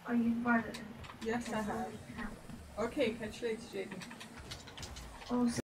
Oh, you invited him. Yes, I have. Okay, catch you later, Jaden. Oh,